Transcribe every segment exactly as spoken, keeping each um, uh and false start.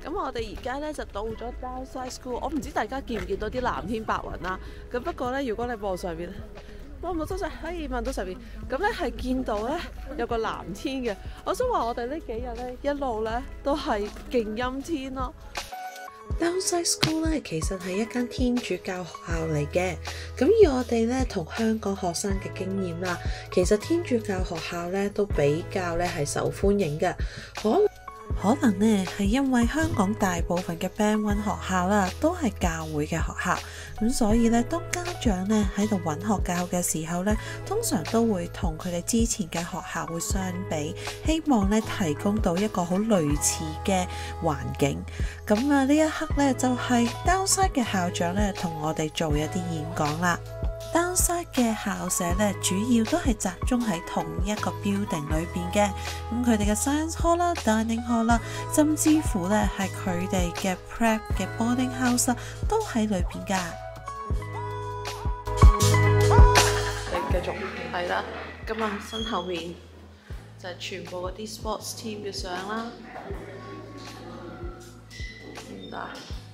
咁我哋而家咧就到咗 Downside School，我唔知大家見唔見到啲藍天白雲啦。咁不過咧，如果你望上邊咧，望唔到上可以望到上邊，咁咧係見到咧有個藍天嘅。我想話我哋呢幾日咧一路咧都係勁陰天咯。 Downside School 咧其實係一間天主教學校嚟嘅，咁以我哋咧同香港學生嘅經驗啦，其實天主教學校咧都比較咧係受歡迎嘅，可可能呢係因為香港大部分嘅 Band One 學校啦都係教會嘅學校，咁所以咧當家長咧喺度揾學教嘅時候咧，通常都會同佢哋之前嘅學校會相比，希望咧提供到一個好類似嘅環境。咁啊呢一刻咧就係 Downside 嘅校長咧同我哋做一啲演講啦。Downside 嘅校舍咧主要都係集中喺同一個 building 裏邊嘅，咁佢哋嘅 science hall 啦、dining hall 啦，甚至乎咧係佢哋嘅 prep 嘅 boarding house 都喺裏邊噶。 你繼續係啦，咁啊身後面就係全部嗰啲 sports team 嘅相啦。唔得。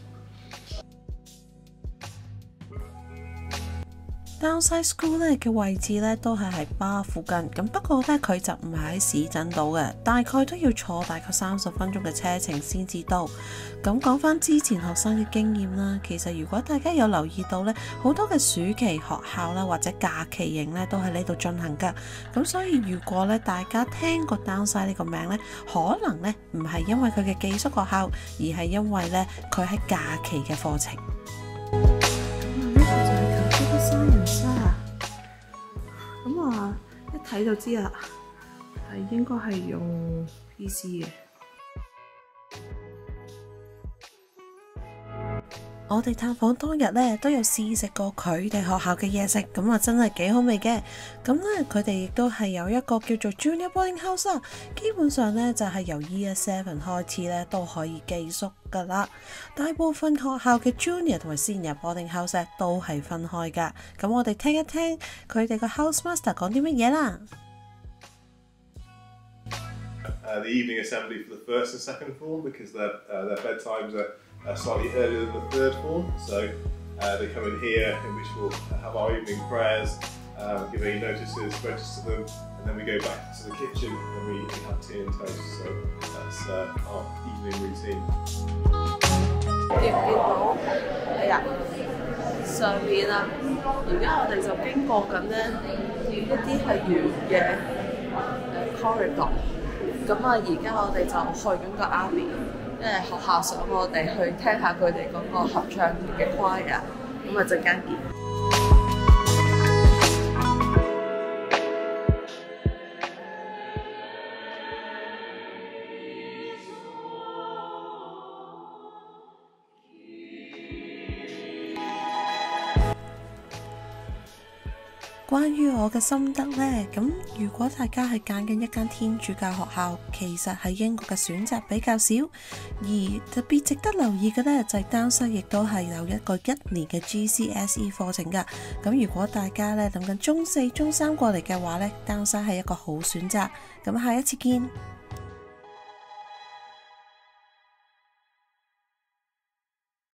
Downside School 咧嘅位置咧都係喺巴附近，咁不過咧佢就唔係喺市鎮度嘅，大概都要坐大概三十分鐘嘅車程先至到。咁講翻之前學生嘅經驗啦，其實如果大家有留意到咧，好多嘅暑期學校啦或者假期營咧都喺呢度進行噶。咁所以如果咧大家聽過 Downside 呢個名咧，可能咧唔係因為佢嘅寄宿學校，而係因為咧佢喺假期嘅課程。 咁啊，一睇就知啦，係應該係用 P C 嘅。 我哋探訪當日咧都有試食過佢哋學校嘅嘢食，咁啊真係幾好味嘅。咁咧佢哋亦都係有一個叫做 Junior Boarding House 啊，基本上咧就係由 Year Seven 開始咧都可以寄宿噶啦。大部分學校嘅 Junior 同埋 Senior Boarding House 咧都係分開噶。咁我哋聽一聽佢哋個 House Master 講啲乜嘢啦。 Uh, the evening assembly for the first and second form because their uh, their bedtimes are uh, slightly earlier than the third form, so uh, they come in here in which we'll have our evening prayers, uh, give any notices, register them, and then we go back to the kitchen and we, we have tea and toast. So that's uh, our evening routine. 見唔見到？係啊，上面啊，而家我哋就經過緊咧一啲係圓嘅誒 corridor。咁啊，而家我哋就去緊個 Abbey， 因為學校想我哋去聽下佢哋嗰個合唱團嘅 choir， 咁啊陣間見。 關於我嘅心得呢，咁如果大家係揀緊一間天主教學校，其實喺英國嘅選擇比較少，而特別值得留意嘅呢，就係 Downside 亦都係有一個一年嘅 G C S E 課程㗎。咁如果大家呢諗緊中四、中三過嚟嘅話呢，Downside係一個好選擇。咁下一次見。